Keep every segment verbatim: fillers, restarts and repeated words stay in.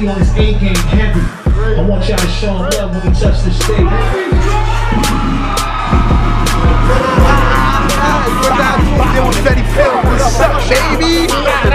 be on his A game heavy. I want y'all to show him love when he touch the stage. With Fetti film, what's up, baby?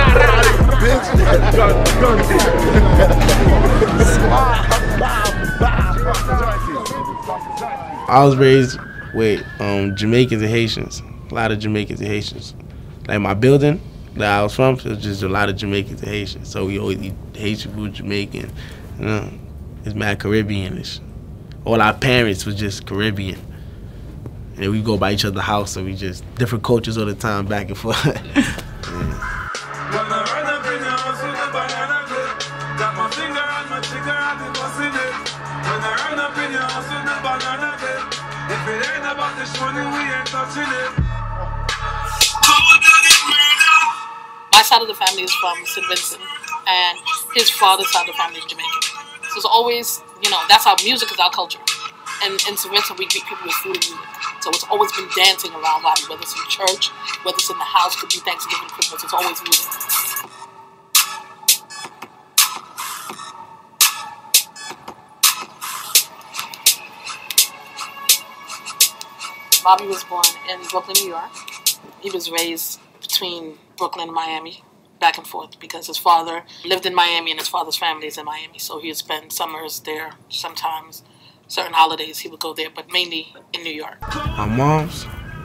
I was raised with um, Jamaicans and Haitians, a lot of Jamaicans and Haitians. Like my building that I was from, it was just a lot of Jamaicans and Haitians. So we always eat Haitian food, Jamaican, you know, it's mad Caribbeanish. All our parents was just Caribbean. And we go by each other's house, so we just different cultures all the time, back and forth. Yeah. My side of the family is from Saint Vincent, and his father's side of the family is Jamaican. So it's always, you know, that's our music is our culture. And in Saint Vincent, we greet people with food and music. So it's always been dancing around Bobby, whether it's in church, whether it's in the house, could be Thanksgiving, Christmas, it's always music. Bobby was born in Brooklyn, New York. He was raised between Brooklyn and Miami, back and forth, because his father lived in Miami and his father's family is in Miami. So he would spend summers there, sometimes certain holidays he would go there, but mainly in New York. My mom's,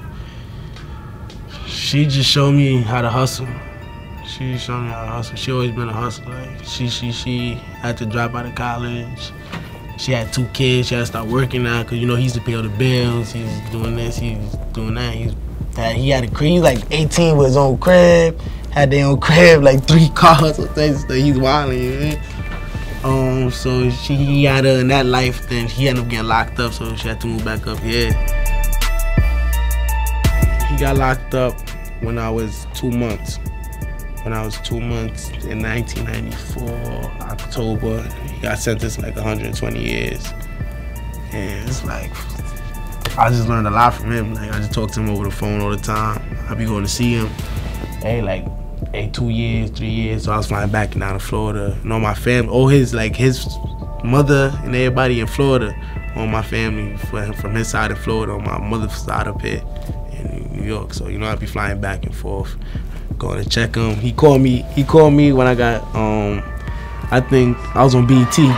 she just showed me how to hustle. She just showed me how to hustle. She always been a hustler. Like, she, she, she had to drop out of college. She had two kids. She had to start working now because, you know, he used to pay all the bills. He was doing this, he was doing that. He, was, he had a crib. He was like eighteen with his own crib. Had their own crib, like three cars or things. So he's wilding, you know? Um, so she he had her in that life, then he ended up getting locked up, so she had to move back up here. He got locked up when I was two months. When I was two months in nineteen ninety-four, October, he got sentenced like one hundred twenty years. And it's like, I just learned a lot from him. Like, I just talk to him over the phone all the time. I be going to see him. Hey, like, hey, two years, three years, so I was flying back down to Florida. And all my family, all his, like his mother and everybody in Florida, all my family from his side of Florida, on my mother's side up here in New York. So, you know, I'd be flying back and forth, going to check him. He called me, he called me when I got, um, I think I was on B E T.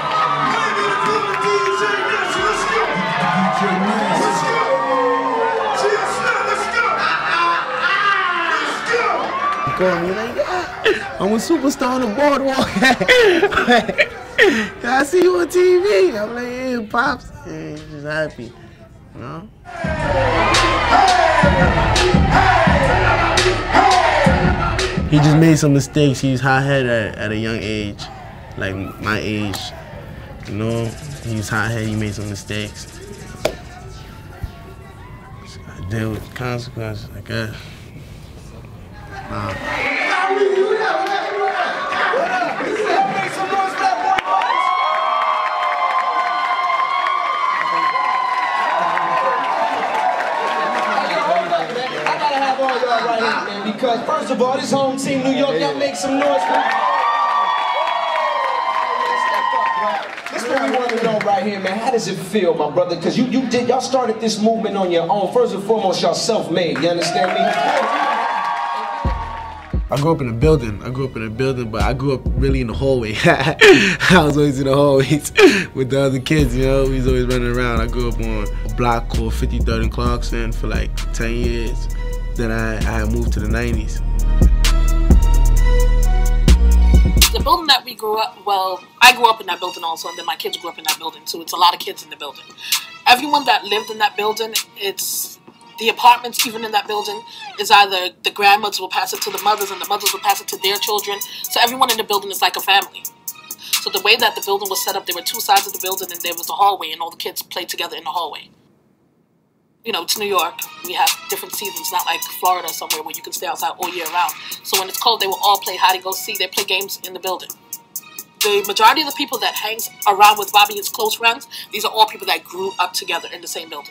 Me like, yeah, I'm a superstar on the boardwalk. I see you on T V. I'm like, yeah, pops. Yeah, he's just happy, you know. He just made some mistakes. He's hot-headed at, at a young age, like my age. You know, he's hot-headed. He made some mistakes. Just gotta deal with consequences, I guess. Uh, Because first of all, this home team, New York, y'all make some noise. This is what we want to know right here, man. How does it feel, my brother? Because you, you did, y'all started this movement on your own. First and foremost, y'all self-made. You understand me? I grew up in a building. I grew up in a building, but I grew up really in the hallway. I was always in the hallways with the other kids, you know. We was always running around. I grew up on a block called fifty-third and Clarkson for like ten years. Then I, I had moved to the nineties. The building that we grew up, well, I grew up in that building also, and then my kids grew up in that building too. It's a lot of kids in the building. Everyone that lived in that building, it's the apartments even in that building is either the grandmothers will pass it to the mothers and the mothers will pass it to their children. So everyone in the building is like a family. So the way that the building was set up, there were two sides of the building and there was the hallway and all the kids played together in the hallway. You know, it's New York. We have different seasons, not like Florida somewhere where you can stay outside all year round. So when it's cold, they will all play hide-and-go-seek. They play games in the building. The majority of the people that hangs around with Bobby, his close friends, these are all people that grew up together in the same building.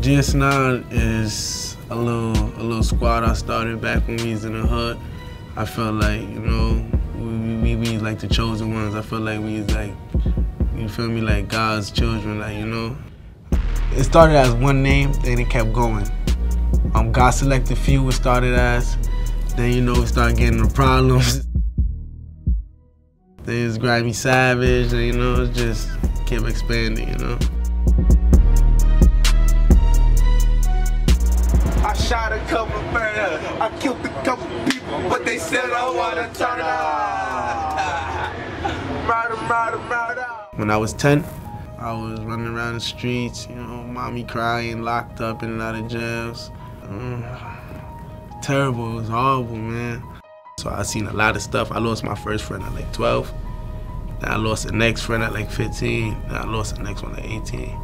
G S nine is a little a little squad I started back when we was in the hood. I felt like, you know, we, we, we like the chosen ones. I felt like we was like, you feel me, like God's children, like, you know. It started as one name, then it kept going. Um, God Selected Few it started as. Then, you know, we started getting the problems. Then it's Grimy Savage, and, you know, it just kept expanding, you know. I shot a couple murder, I killed a couple people, but they still don't wanna turn up. Murder, murder, murder. When I was ten, I was running around the streets, you know, mommy crying, locked up in and out of jails. Mm, terrible, it was horrible, man. So I seen a lot of stuff. I lost my first friend at like twelve. Then I lost the next friend at like fifteen. Then I lost the next one at eighteen.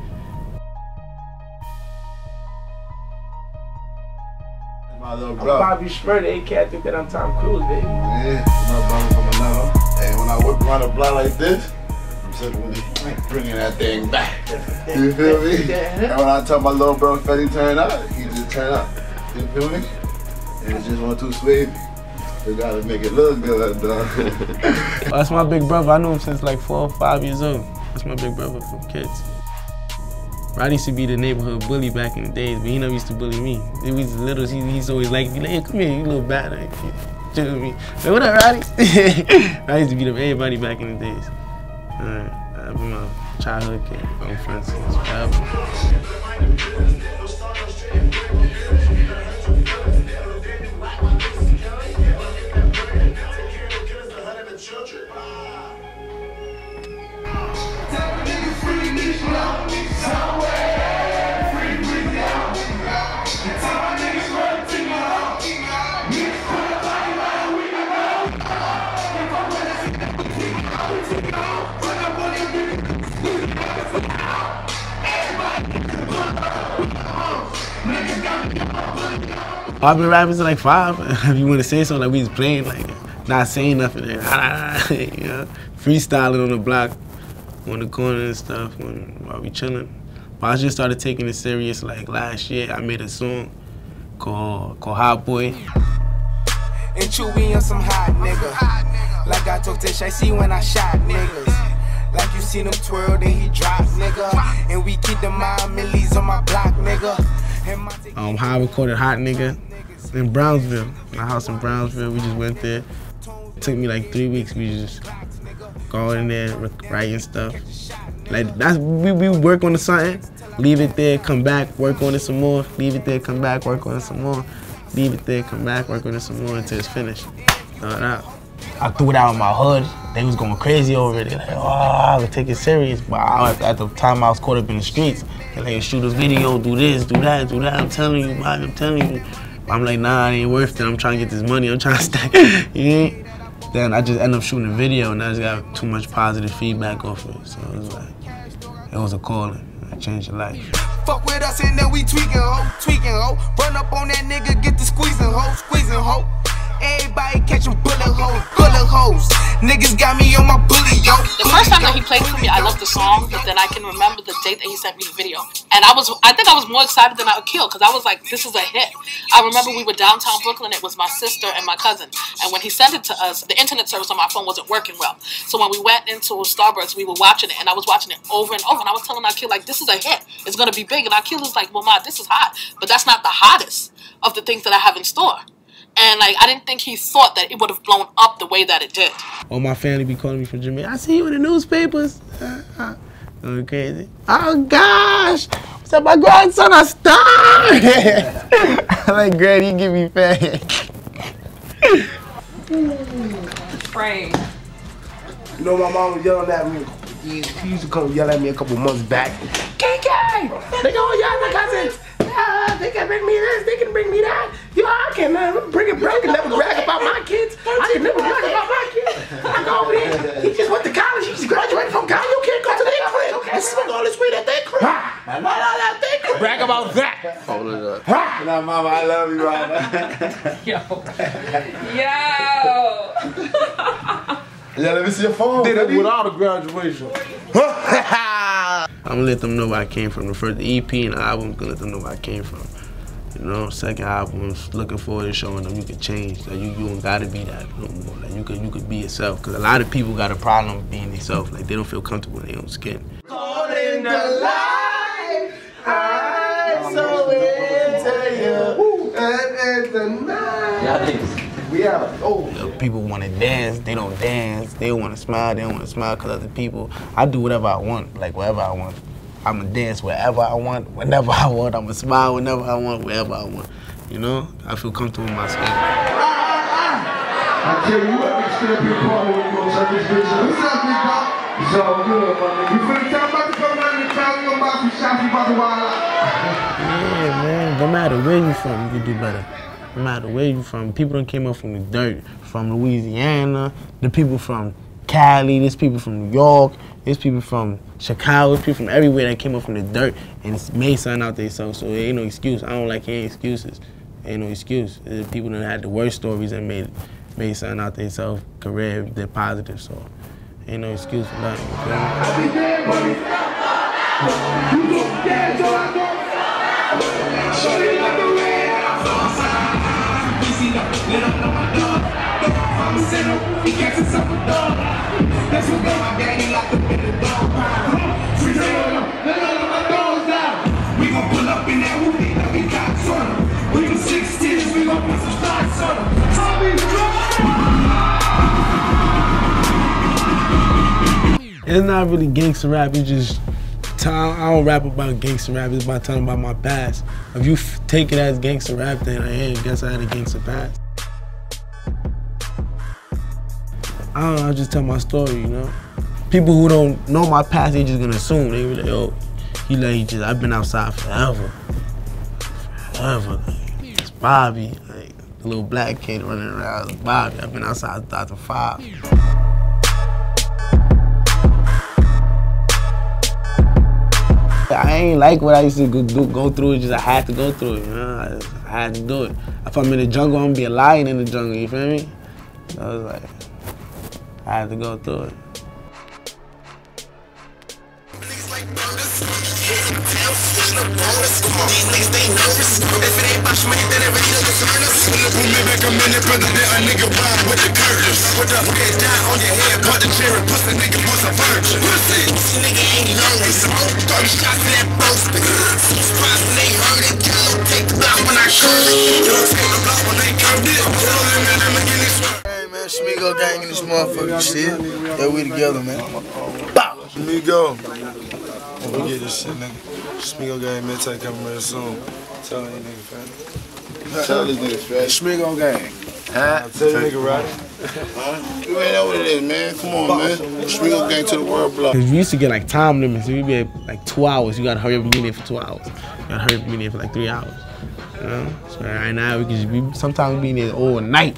My little I'm brother. Bobby Shmurda, A K I think that I'm Tom Cruise, baby. Yeah, my brother from another. And when I whip around the block like this, I'm simply bringing that thing back. You feel me? And when I tell my little bro Fetti turn up, he just turn up. You feel me? And it's just one too sweet. You gotta make it look good, though. That's my big brother. I knew him since like four or five years old. That's my big brother from kids. Roddy used to be the neighborhood bully back in the days, but he never used to bully me. He was little, he, he's always like, like, hey, come here, you little bad. Like, chill with me. Like, what up, Roddy? I used to beat up everybody back in the days. Uh, I've been my childhood kid. I'm friends since forever. I've been rapping since like five. If you want to say something, like we was playing, like not saying nothing, you know, freestyling on the block, on the corner and stuff when, while we chilling. But I just started taking it serious like last year. I made a song called called Hot Boy. And Chewy on some hot nigga. Like I told Tish, I see when I shot niggas. Like you seen him twirl, then he drop, nigga. And we keep the mind millies on my block, nigga. Um, how I recorded Hot Nigga in Brownsville, my house in Brownsville. We just went there. It took me like three weeks. We just go in there, writing stuff. Like that's we we work on something, leave it there, come back, work on it some more. Leave it there, come back, work on it some more. Leave it there, come back, work on it some more until it's finished. Throw it out. I threw it out in my hood. They was going crazy over it. They like, oh, I would take it serious. But I, at the time I was caught up in the streets. They like, shoot a video, do this, do that, do that. I'm telling you, Bobby, I'm telling you. I'm like, nah, it ain't worth it. I'm trying to get this money. I'm trying to stack. You know? Then I just ended up shooting a video, and I just got too much positive feedback off it. So it was like, it was a calling. It changed your life. Fuck with us and then we tweaking, ho, tweaking, ho. Run up on that nigga, get the squeezing, ho, squeezing, ho. Everybody catching bullet holes, bullet holes. Niggas got me on my bully, yo. The first time that he played for me, I loved the song, but then I can remember the date that he sent me the video. And I was, I think I was more excited than I would kill, because I was like, this is a hit. I remember we were downtown Brooklyn, it was my sister and my cousin. And when he sent it to us, the internet service on my phone wasn't working well. So when we went into Starbucks, we were watching it, and I was watching it over and over, and I was telling Akil, like, this is a hit. It's going to be big. And Akil was like, well, Ma, this is hot. But that's not the hottest of the things that I have in store. And like, I didn't think he thought that it would have blown up the way that it did. All my family be calling me from Jamaica. I see you in the newspapers. Uh, going crazy. Oh gosh, what's up, my grandson a star? I'm like, Granny, he give me fat. Afraid. You know, my mom was yelling at me. She used to come yell at me a couple months back. K K! They go, y'all my cousins. Uh, they can bring me this, they can bring me that. Yo, I can uh, bring it back and never brag about my kids. I can never brag about my kids. I go over there. He just went to college. He just graduated from college. You can't go to their crib. Okay, smoke all this weed at their crib. Not all that their crib. Brag about that. Hold it up. Now, mama, I love you, mama. Yo. Yo. Yeah, let me see your phone. Did it without a graduation. I'm gonna let them know where I came from. The first E P and the album, gonna let them know where I came from. You know, second album, looking forward to showing them you can change. Like you, you don't gotta be that no more. Like you could, you could be yourself. Cause a lot of people got a problem with being themselves. Like they don't feel comfortable in their own skin. Caught in the light, I'm so into you, and it's the night. We out. Oh. You know, people want to dance, they don't dance. They don't want to smile, they don't want to smile because other people. I do whatever I want, like whatever I want. I'm gonna dance wherever I want, whenever I want. I'm gonna smile whenever I want, wherever I want. You know, I feel comfortable in my skin. I tell you what, we still be a party when you go check this bitch out. What's up, big dog? It's all good, my nigga. You finna tell about to go down in the crowd, we gonna buy some shots, we about to wild out. Yeah, man, no matter where you from, you can do better. No matter where you from, people done came up from the dirt, from Louisiana, the people from Cali, there's people from New York, there's people from Chicago, there's people from everywhere that came up from the dirt and made something out there, so, so there ain't no excuse. I don't like hearing excuses. Ain't no excuse. There's people that had the worst stories and made made something out there, so career, they're positive, so ain't no excuse for nothing. You feel me? I'll be there, buddy. You go dance till I go. Show you like the way. I'm a sinner, he gets himself a dog. That's what got my daddy locked up in the dog pound. Free trail, let all of my dogs down. We gon' pull up in that movie, that we got on them. We gon' six tears, we gon' put some stars on them. Tommy, it's not really gangster rap, it's just, I don't rap about gangster rap, it's about telling about my past. If you f take it as gangster rap, then hey, I guess I had a gangster past. I don't know, I just tell my story, you know? People who don't know my past, they just gonna assume. They be like, oh, he like, he just, I've been outside forever. Forever. Like, it's Bobby, like, the little black kid running around. It's Bobby, I've been outside since two thousand five. I ain't like what I used to go, do, go through, it's just I had to go through it, you know? I, just, I had to do it. If I'm in the jungle, I'm gonna be a lion in the jungle, you feel me? So I was like, I had to go through it. Shmigo gang in this motherfucker, shit. Yeah, we together, man. Bow! Shmigo. We get this shit, nigga. Shmigo gang, man, take coming real soon. Tell these niggas, fam. Tell these niggas, fam. Shmigo gang. Huh? Tell you nigga, right? Huh? You ain't know what it is, man. Come on, man. Shmigo gang to the world block. Cause we used to get like time limits. We be at like two hours. You gotta hurry up and be there for two hours. You gotta hurry up and be there for like three hours. You know? So right now we can just be, sometimes we be there all night.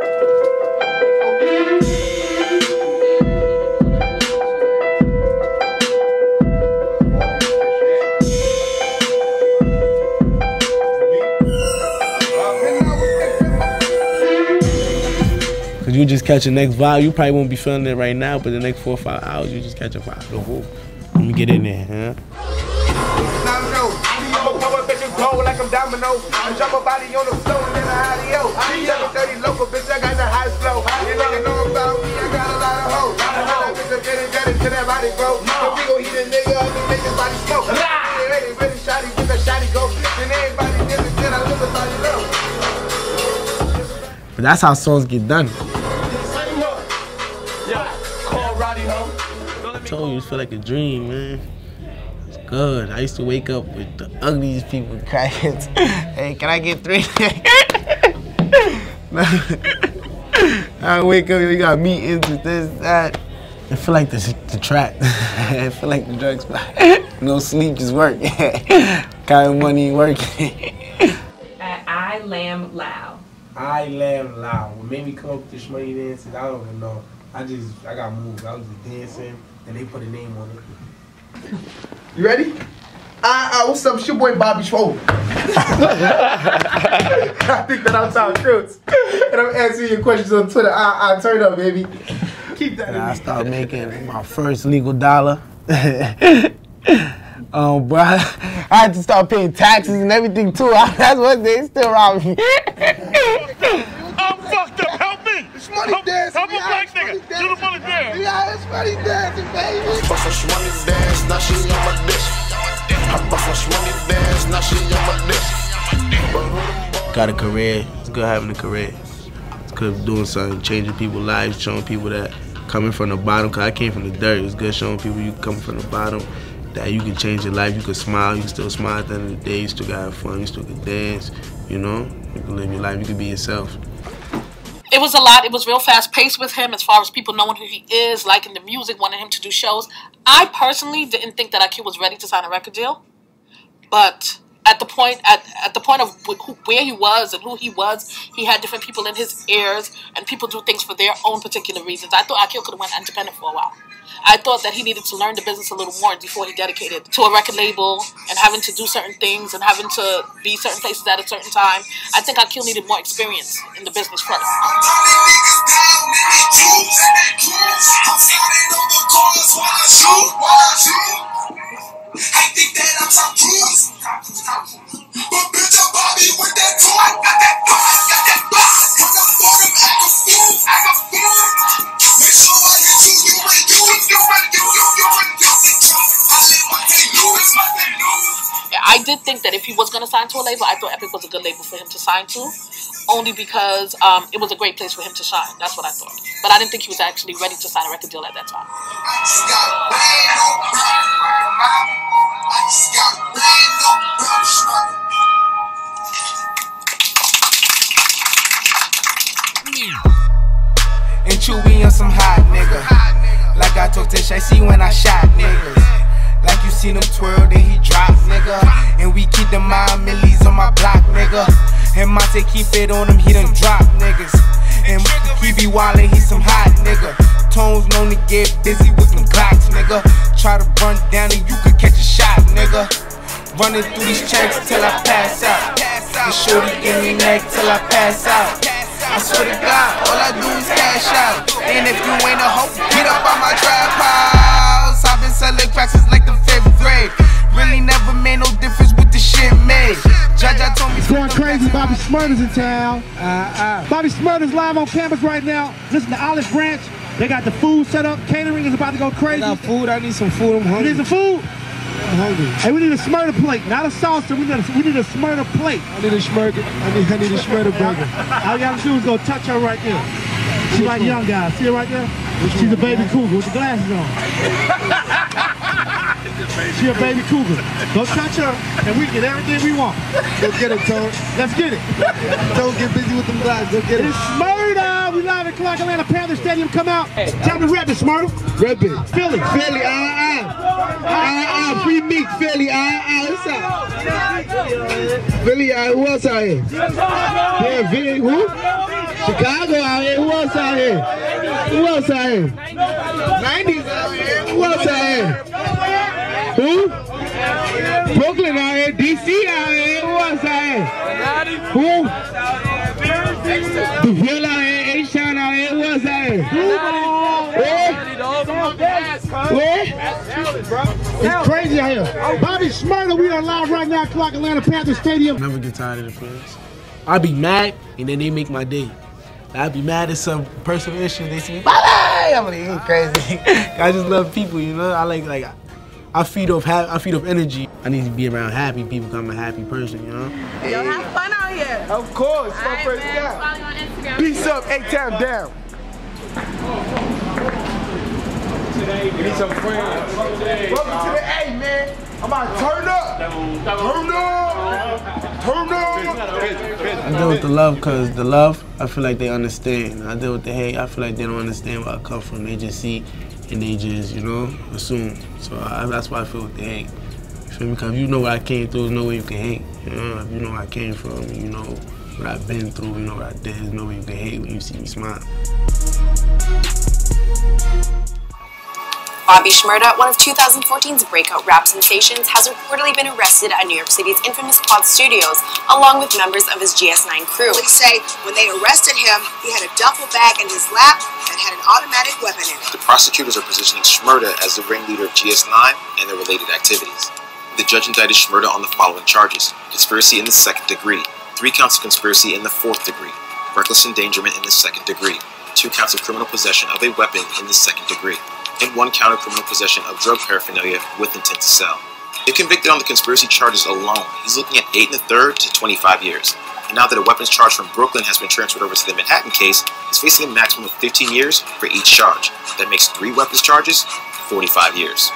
You just catch the next vibe. You probably won't be feeling it right now, but the next four or five hours, you just catch a vibe. So, whoa. Let me get in there, huh? Like I'm domino, I drop my body on the floor and then I hide yo. I'm seven thirty local, bitch, I got the high flow. You nigga know about me, I got a lot of hoes. I know bitch, I'm getting better to that body, bro. So we gon' heat a nigga up and make his body smoke. Hey, ready, ready, shotty, get that shotty go. Then everybody get it, then I look at body low. But that's how songs get done. I told you, it feel like a dream, man. It's good. I used to wake up with the ugliest people, crackheads. Hey, can I get three? I wake up, you got meetings with this, that. I feel like the, the trap. I feel like the drug spot. No sleep, just work. Kind of money, working. I lamb loud. I lamb loud. What made me come up with this money dances, I don't even know. I just, I got moved. I was just dancing, and they put a name on it. You ready? Ah, uh, uh, what's up? It's your boy Bobby Shmurda. I think that outside truths. And I'm answering your questions on Twitter. Ah, uh, uh, turn up, baby. Keep that in I me. started making my first legal dollar. Um, but I, I had to start paying taxes and everything too. That's what they still rob me. I'm fucked up. Help me. It's money help, dancing. Help a black nigga. Do the money dance. Yeah, it's money dancing, baby. Bust some money dance. Now she on my dick. I bust some money dance. Now she on my dick. Got a career. It's good having a career. It's good doing something, changing people's lives, showing people that coming from the bottom. Cause I came from the dirt. It's good showing people you coming from the bottom. That you can change your life, you can smile, you can still smile at the end of the day, you still gotta have fun, you still can dance, you know? You can live your life, you can be yourself. It was a lot, it was real fast paced with him as far as people knowing who he is, liking the music, wanting him to do shows. I personally didn't think that I Q was ready to sign a record deal, but at the point at, at the point of who, where he was and who he was, he had different people in his ears, and people do things for their own particular reasons. I thought I Q could have went independent for a while. I thought that he needed to learn the business a little more before he dedicated to a record label and having to do certain things and having to be certain places at a certain time. I think I Q needed more experience in the business first. I think that I'm Tom Cruise, but bitch, I'm Bobby with that tool. I got that box, got that box. When I bought him, act a fool, act a fool. Make sure I hit you, you and you, you and you, you, you and you. I live my day lose, my day lose. Yeah, I did think that if he was going to sign to a label, I thought Epic was a good label for him to sign to, only because um, it was a great place for him to shine. That's what I thought. But I didn't think he was actually ready to sign a record deal at that time. I just got rain on I just got rain on Bobby Shmurda. And Chewy on some hot nigga. Like I told Tish, I see when I shot niggas. Like you seen him twirl, then he drop, nigga. And we keep the mind millies on my block, nigga. And Monte keep it on him, he done drop niggas. And he be wildin', he some hot nigga. Tones known to get busy with them Glocks, nigga. Try to run down and you could catch a shot, nigga. Running through these checks till I pass out. And shorty give me neck till I pass out. I swear to God, all I do is cash out. And if you ain't a hoe, get up on my trap house. I've been selling cracks since like the fifth grade. Really never made no difference with the shit made. Judge, I told me it's going crazy. Bobby Shmurda's in town. Uh, uh. Bobby Shmurda's live on campus right now. Listen to Olive Branch. They got the food set up. Catering is about to go crazy. I got food. I need some food. I'm hungry. You need some food? I'm hungry. Hey, we need a Shmurda plate, not a salsa. We need a, we need a Shmurda plate. I need a Shmurda. I need, I need a Shmurda burger. All you gotta do is go touch her right there. She's like young guys. See her right there? She's a baby cougar with the glasses on. She a baby cougar. Go touch her, and we get everything we want. Go get it, Tone. Let's get it. Don't get busy with them glasses. Go get it. It's Shmurda. We live at Clark Atlanta Panther Stadium. Come out. Tell me rep it, Shmurda. Rep it. Philly. Philly. Ah ah. Ah ah. Free meat. Philly. Ah ah. What's up? Philly. Ah. Who else out here? Yeah, Philly. Who? Chicago out here. Who else out here? Who else out here? nineties out here. Who else out here? Who? Brooklyn out here. D C out here. Who else out here? Who? The Ville out here. H-Town out here. Who else out here? Where? Where? It's crazy out here. Bobby Shmurda, we are live right now at Clark Atlanta Panther Stadium. Never get tired of the friends. I'll be mad, and then they make my day. I'd be mad at some personal issue. They say, Bobby! I'm like, you crazy. I just love people, you know? I like, like, I feed off, I feed off energy. I need to be around happy people because I'm a happy person, you know? Yo, have fun out here. Of course, my right, first man. down. Follow you on Instagram. Peace up, A-Town down. We need some friends. Welcome to the A, man. I'm about to turn up. Turn up. Turn up. I deal with the love because the love, I feel like they understand. I deal with the hate, I feel like they don't understand where I come from. They just see and they just, you know, assume. So I, that's why I feel with the hate. You feel me? Because if you know what I came through, there's no way you can hate. You know, if you know where I came from, you know what I've been through, you know what I did, there's no way you can hate when you see me smile. Bobby Shmurda, one of two thousand fourteen's breakout rap sensations, has reportedly been arrested at New York City's infamous Pod Studios, along with members of his G S nine crew. Police say when they arrested him, he had a duffel bag in his lap that had an automatic weapon in it. The prosecutors are positioning Shmurda as the ringleader of G S nine and their related activities. The judge indicted Shmurda on the following charges: conspiracy in the second degree, three counts of conspiracy in the fourth degree, reckless endangerment in the second degree, two counts of criminal possession of a weapon in the second degree, and one count of criminal possession of drug paraphernalia with intent to sell. If convicted on the conspiracy charges alone, he's looking at eight and a third to twenty-five years. And now that a weapons charge from Brooklyn has been transferred over to the Manhattan case, he's facing a maximum of fifteen years for each charge. That makes three weapons charges, forty-five years.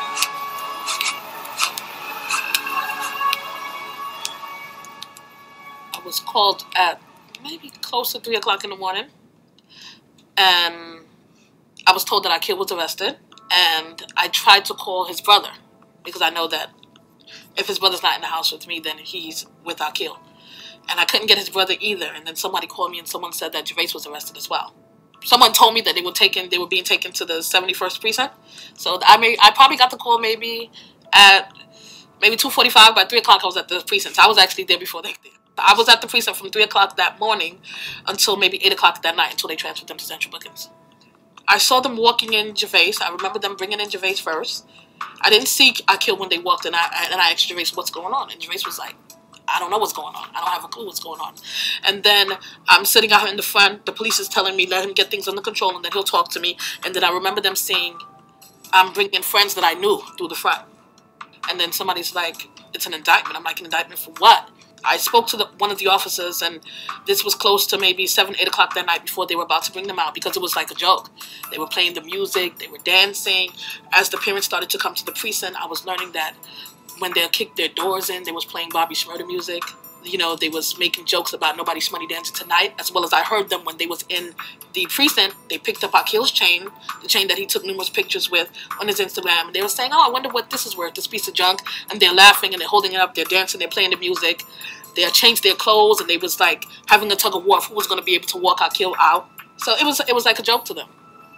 I was called at maybe close to three o'clock in the morning, and I was told that Akil was arrested. And I tried to call his brother, because I know that if his brother's not in the house with me, then he's with Akil. And I couldn't get his brother either. And then somebody called me and someone said that Gervais was arrested as well. Someone told me that they were taken, they were being taken to the seventy-first precinct. So I may, I probably got the call maybe at maybe two forty-five. By three o'clock I was at the precinct. I was actually there before they did. I was at the precinct from three o'clock that morning until maybe eight o'clock that night, until they transferred them to Central Bookings. I saw them walking in Gervais. I remember them bringing in Gervais first. I didn't see Akil when they walked in. I, and I asked Gervais what's going on. And Gervais was like, I don't know what's going on. I don't have a clue what's going on. And then I'm sitting out in the front. The police is telling me, let him get things under control, and then he'll talk to me. And then I remember them saying, I'm bringing friends that I knew through the front. And then somebody's like, it's an indictment. I'm like, an indictment for what? I spoke to the, one of the officers, and this was close to maybe seven, eight o'clock that night before they were about to bring them out, because it was like a joke. They were playing the music, they were dancing. As the parents started to come to the precinct, I was learning that when they kicked their doors in, they was playing Bobby Shmurda music. You know, they was making jokes about nobody's money dancing tonight, as well as I heard them when they was in the precinct. They picked up Akil's chain, the chain that he took numerous pictures with on his Instagram. And they were saying, oh, I wonder what this is worth, this piece of junk. And they're laughing and they're holding it up, they're dancing, they're playing the music. They had changed their clothes, and they was like having a tug of war of who was going to be able to walk Akil out. So it was, it was like a joke to them.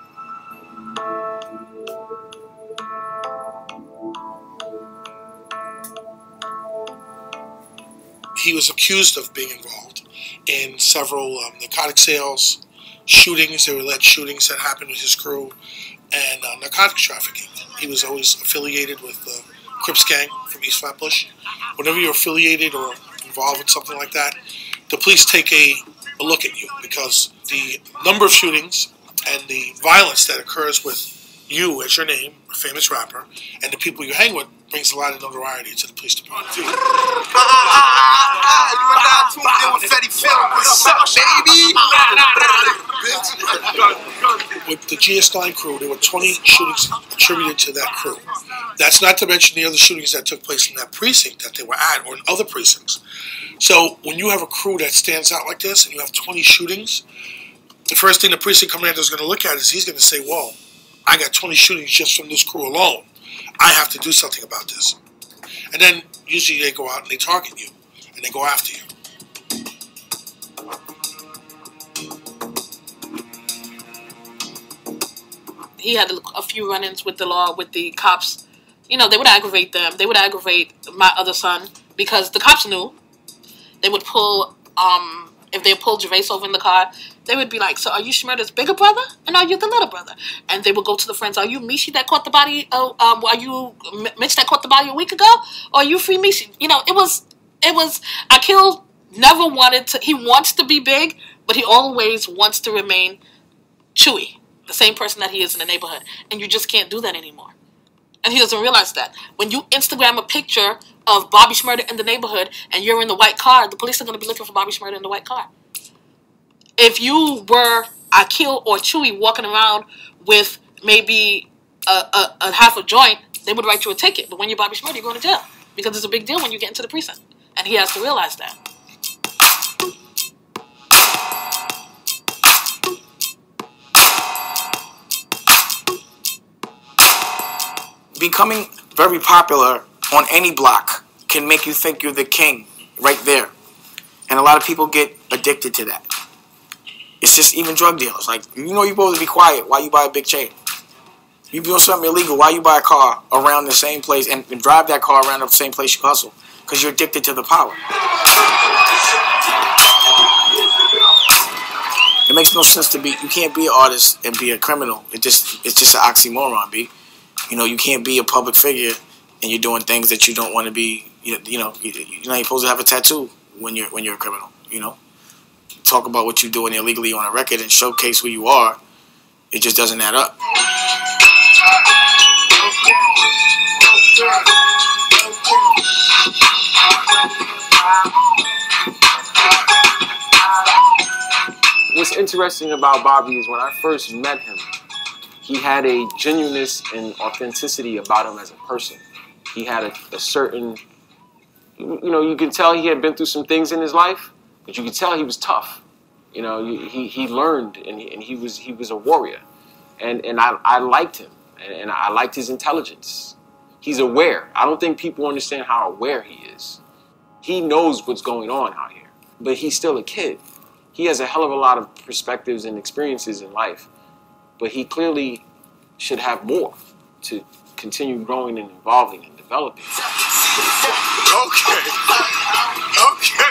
He was accused of being involved in several um, narcotic sales, shootings. There were alleged shootings that happened with his crew, and uh, narcotics trafficking. He was always affiliated with the Crips gang from East Flatbush. Whenever you're affiliated or involved with something like that, the police take a, a look at you, because the number of shootings and the violence that occurs with you as your name, a famous rapper, and the people you hang with brings a lot of notoriety to the police department. Ah, ah, ah, you are now tuned in with Fetti Film. What's up, baby? With the G S nine crew, there were twenty shootings attributed to that crew. That's not to mention the other shootings that took place in that precinct that they were at, or in other precincts. So when you have a crew that stands out like this, and you have twenty shootings, the first thing the precinct commander is going to look at is he's going to say, whoa, I got twenty shootings just from this crew alone. I have to do something about this. And then usually they go out and they target you, and they go after you. He had a few run-ins with the law, with the cops. You know, they would aggravate them. They would aggravate my other son, because the cops knew. They would pull, um, if they pulled Gervais over in the car, they would be like, so are you Shmurda's bigger brother? And are you the little brother? And they would go to the friends, are you Mishi that caught the body, uh, um, are you Mitch that caught the body a week ago? Or are you Free Mishi? You know, it was, it was, Akil never wanted to, he wants to be big, but he always wants to remain Chewy, the same person that he is in the neighborhood. And you just can't do that anymore. And he doesn't realize that. When you Instagram a picture of Bobby Shmurda in the neighborhood and you're in the white car, the police are going to be looking for Bobby Shmurda in the white car. If you were Akil or Chewy walking around with maybe a, a, a half a joint, they would write you a ticket. But when you're Bobby Shmurda, you're going to jail. Because it's a big deal when you get into the precinct. And he has to realize that. Becoming very popular on any block can make you think you're the king right there. And a lot of people get addicted to that. It's just even drug dealers. Like, you know you're supposed to be quiet. Why you buy a big chain? You doing something illegal, why you buy a car around the same place and, and drive that car around the same place you hustle? Because you're addicted to the power. It makes no sense to be, you can't be an artist and be a criminal. It just, it's just an oxymoron, B. You know, you can't be a public figure and you're doing things that you don't want to be, you, you know, you, you're not supposed to have a tattoo when you're, when you're a criminal, you know? Talk about what you're doing illegally on a record and showcase who you are, it just doesn't add up. What's interesting about Bobby is when I first met him, he had a genuineness and authenticity about him as a person. He had a, a certain, you know, you could tell he had been through some things in his life, but you could tell he was tough. You know, he, he learned and he, and he was he was a warrior. And, and I, I liked him, and, and I liked his intelligence. He's aware. I don't think people understand how aware he is. He knows what's going on out here, but he's still a kid. He has a hell of a lot of perspectives and experiences in life, but he clearly should have more to continue growing and evolving and developing. Okay. Okay.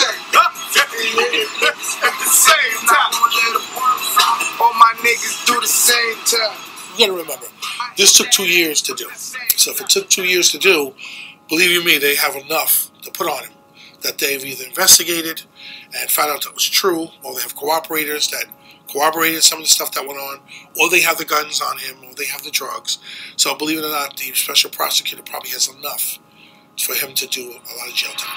At the same time, all my niggas do the same time. You gotta remember, this took two years to do. So if it took two years to do, believe you me, they have enough to put on him that they've either investigated and found out that was true, or they have cooperators that corroborated some of the stuff that went on, or they have the guns on him, or they have the drugs. So believe it or not, the special prosecutor probably has enough for him to do a lot of jail time.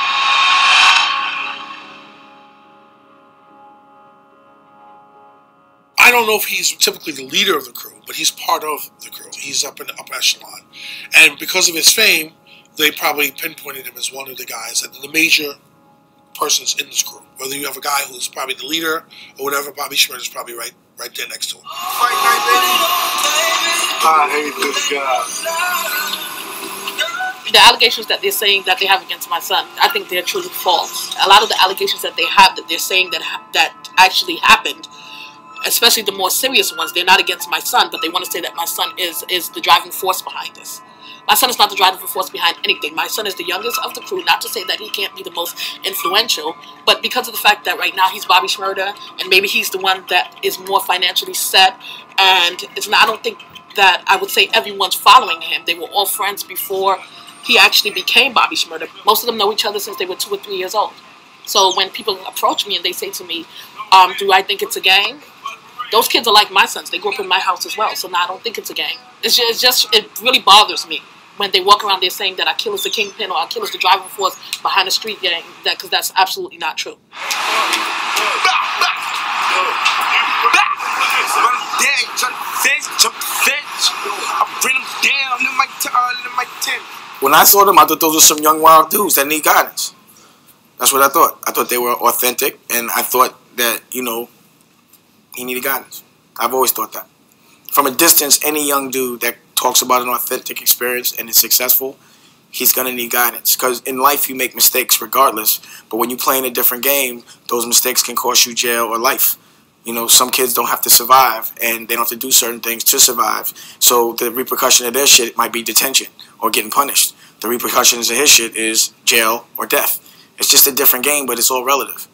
I don't know if he's typically the leader of the crew, but he's part of the crew. He's up in the upper echelon. And because of his fame, they probably pinpointed him as one of the guys, and the major persons in this crew. Whether you have a guy who's probably the leader or whatever, Bobby Shmurda is probably right right there next to him. Fight night, baby. I hate this guy. The allegations that they're saying that they have against my son, I think they're truly false. A lot of the allegations that they have that they're saying that ha that actually happened, especially the more serious ones, they're not against my son, but they want to say that my son is is the driving force behind this. My son is not the driving force behind anything. My son is the youngest of the crew, not to say that he can't be the most influential, but because of the fact that right now he's Bobby Shmurda, and maybe he's the one that is more financially set, and it's not, I don't think that I would say everyone's following him. They were all friends before he actually became Bobby Shmurda. Most of them know each other since they were two or three years old. So when people approach me and they say to me, um, do I think it's a gang? Those kids are like my sons. They grew up in my house as well, so now I don't think it's a gang. It's just, it's just it really bothers me when they walk around there saying that Akila's the kingpin or Akila's the driving force behind the street gang, that because that's absolutely not true. When I saw them, I thought those were some young wild dudes that need guidance. That's what I thought. I thought they were authentic, and I thought that, you know, he needed guidance. I've always thought that. From a distance, any young dude that talks about an authentic experience and is successful, he's going to need guidance. Because in life, you make mistakes regardless. But when you play in a different game, those mistakes can cost you jail or life. You know, some kids don't have to survive, and they don't have to do certain things to survive. So the repercussion of their shit might be detention or getting punished. The repercussions of his shit is jail or death. It's just a different game, but it's all relative.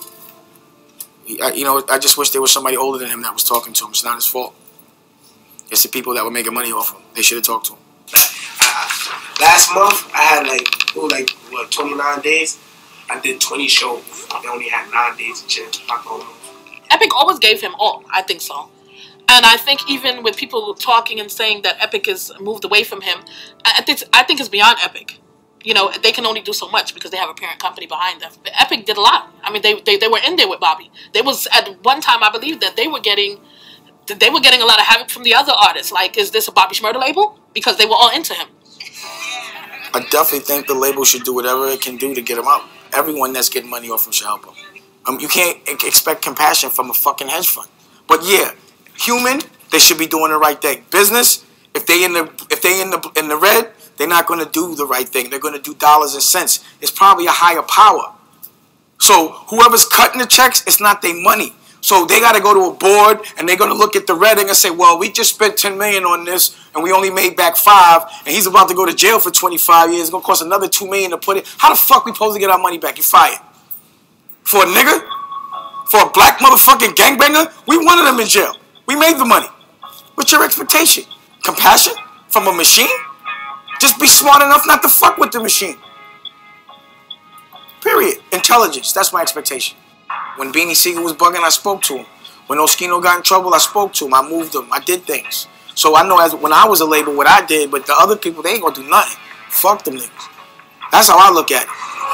You know, I just wish there was somebody older than him that was talking to him. It's not his fault. It's the people that were making money off him. They should have talked to him. Uh, last month, I had like, oh, like what, twenty-nine days? I did twenty shows. They only had nine days of jail. Epic always gave him all. I think so. And I think even with people talking and saying that Epic has moved away from him, I think, I think it's beyond Epic. You know, they can only do so much because they have a parent company behind them. But Epic did a lot. I mean, they, they, they were in there with Bobby. There was, at one time, I believe that they were getting... They were getting a lot of havoc from the other artists. Like, is this a Bobby Shmurda label? Because they were all into him. I definitely think the label should do whatever it can do to get him out. Everyone that's getting money off him should help him. Um, you can't expect compassion from a fucking hedge fund. But yeah, human, they should be doing the right thing. Business, if they in the if they in the in the red, they're not going to do the right thing. They're going to do dollars and cents. It's probably a higher power. So whoever's cutting the checks, it's not their money. So they got to go to a board, and they're going to look at the red and say, well, we just spent ten million dollars on this, and we only made back five, and he's about to go to jail for twenty-five years. It's going to cost another two million dollars to put it. How the fuck we supposed to get our money back? You fired. For a nigga? For a black motherfucking gangbanger? We wanted them in jail. We made the money. What's your expectation? Compassion? From a machine? Just be smart enough not to fuck with the machine. Period. Intelligence. That's my expectation. When Beanie Siegel was bugging, I spoke to him. When Oskino got in trouble, I spoke to him. I moved him. I did things. So I know as when I was a label what I did, but the other people, they ain't gonna do nothing. Fuck them niggas. That's how I look at it.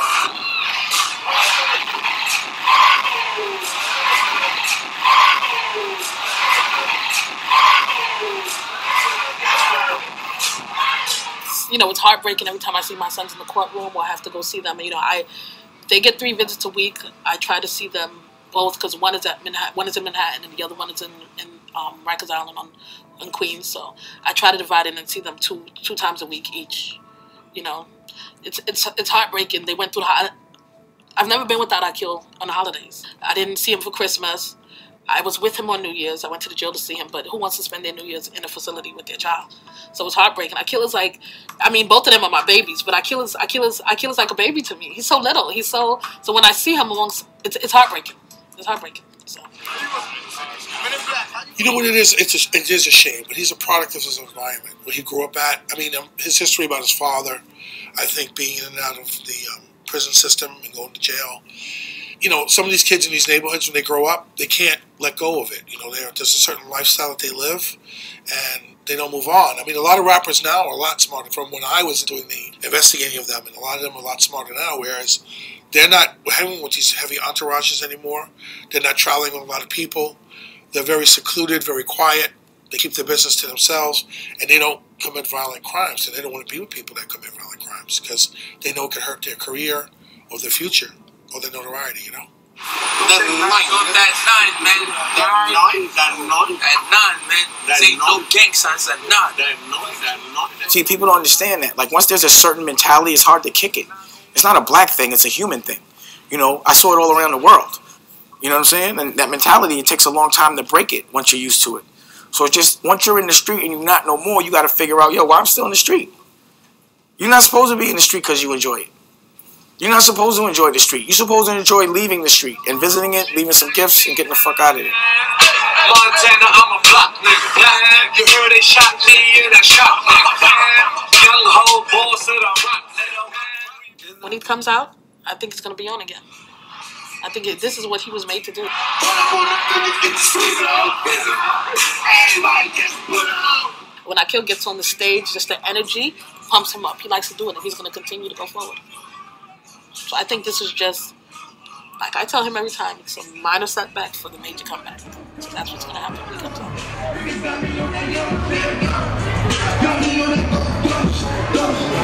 You know, it's heartbreaking every time I see my sons in the courtroom or I have to go see them. You know, I they get three visits a week. I try to see them both because one is at Manhattan, one is in Manhattan, and the other one is in in um, Rikers Island on in Queens. So I try to divide it and see them two two times a week each. You know, it's it's it's heartbreaking. They went through the. I've never been without Akil on the holidays. I didn't see him for Christmas. I was with him on New Year's. I went to the jail to see him, but who wants to spend their New Year's in a facility with their child? So it's heartbreaking. Akil is like, I mean, both of them are my babies, but Akil is, Akil is, Akil is like a baby to me. He's so little. He's so, so when I see him amongst, it's, it's heartbreaking. It's heartbreaking. So. You know what it is? It's a, it is a shame, but he's a product of his environment, where he grew up at. I mean, um, his history about his father, I think being in and out of the um, prison system and going to jail. You know, some of these kids in these neighborhoods, when they grow up, they can't let go of it. You know, there's a certain lifestyle that they live, and they don't move on. I mean, a lot of rappers now are a lot smarter from when I was doing the investigating of them, and a lot of them are a lot smarter now, whereas they're not hanging with these heavy entourages anymore. They're not traveling with a lot of people. They're very secluded, very quiet. They keep their business to themselves, and they don't commit violent crimes, and they don't want to be with people that commit violent crimes because they know it could hurt their career or their future. Or the notoriety, you know? That nine, that nine, man. That nine, that nine, that nine, man. That ain't no gang signs, that nine. That nine, that nine. See, people don't understand that. Like, once there's a certain mentality, it's hard to kick it. It's not a black thing, it's a human thing. You know, I saw it all around the world. You know what I'm saying? And that mentality, it takes a long time to break it once you're used to it. So it's just, once you're in the street and you're not no more, you got to figure out, yo, why I'm still in the street? You're not supposed to be in the street because you enjoy it. You're not supposed to enjoy the street. You're supposed to enjoy leaving the street and visiting it, leaving some gifts, and getting the fuck out of there. Montana, I'm a block nigga. You heard they shot me in that shop, nigga. Young hoe boss of the rock. When he comes out, I think it's going to be on again. I think it, this is what he was made to do. When Akil gets on the stage, just the energy pumps him up. He likes to do it, and he's going to continue to go forward. So I think this is just, like I tell him every time, it's a minor setback for the major comeback. So that's what's going to happen when he comes out.